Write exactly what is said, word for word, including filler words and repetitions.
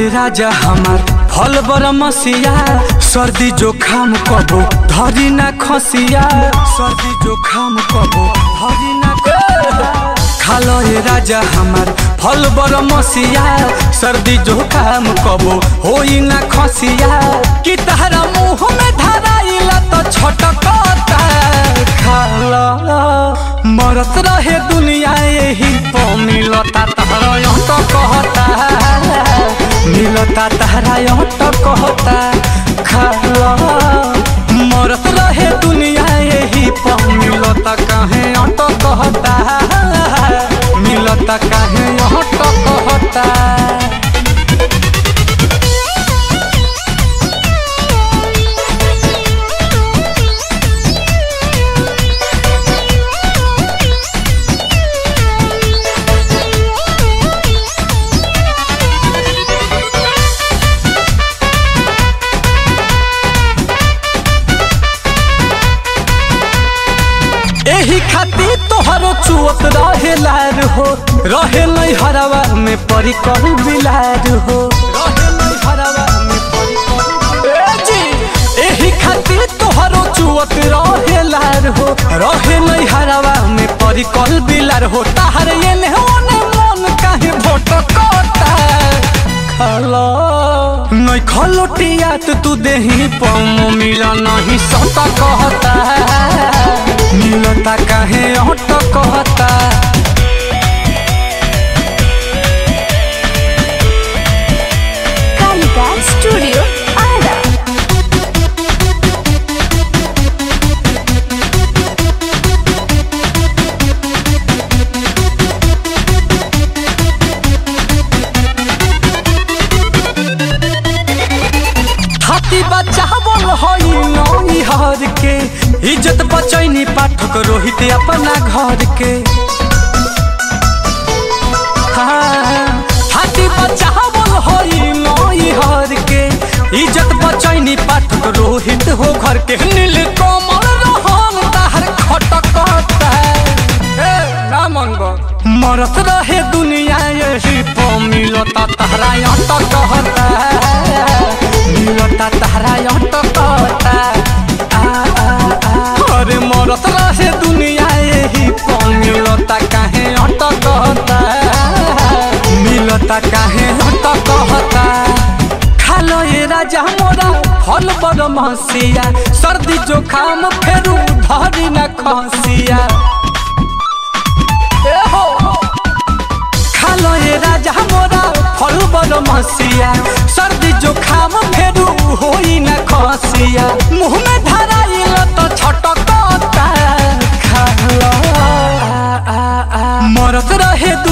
ए राजा हमार फल बरमसिया सर्दी जोखाम कबो धरी ना खसिया सर्दी जोखाम कबो धरी ना खालो ए राजा हमार फल बरमसिया सर्दी जोखाम कबो होई ना खसिया कि तहरा मुँह में धराइला तो छटकता खाला मरत रहे दुनिया यही तो मिलता तहरा यहाँ तो कहता मिलता तहरा यहाँ तो कहता खाला मरत रहे दुनिया यही तो मिलता काहे यहाँ तो कहता मिलता काहे यहाँ तो कहता। एही खातिर तोहरो चुअत रहे लार हो रहे नहीं हरावा में परी कर बिलार हो रहे नहीं हरावा में परी कर जी एही खातिर तोहरो चुअत रहे लार हो रहे नहीं हरावा में परी कर बिलार हो ताहर ये ने ओने मन काहे भटकता खाला नहीं खलोटिया तू देही पम मिला नहीं सता कहता मिलता काहे ऑटो कहता। कालिका स्टूडियो आरा हाथी बच्चा बोल होई नई हर के इज्जत बचैनी पाठक रोहित अपना घर के हाँ हाथी बच्चा बोल होई नई हर के इज्जत बचैनी पाठक रोहित हो घर के नील कमल रहन ताहर खटकता ना मंगो मरत रहे दुनिया यही तो मिलता तहरा यहाँ तो कहता मिलता तहरा यहाँ तो कहता अरे मरत रहे दुनिया यही तो मिलता काहे यहाँ तो कहता मिलता काहे यहाँ तो कहता खालो ये राजा मोरा फल बरमसिया सर्दी जोखाम फेरू धरी ना खसिया खालो ये राजा मोरा फल बरमसिया सर्दी जोखाम फेरू होई ना खसिया मुँह में धराइला तो छटकता खाला मरत रहे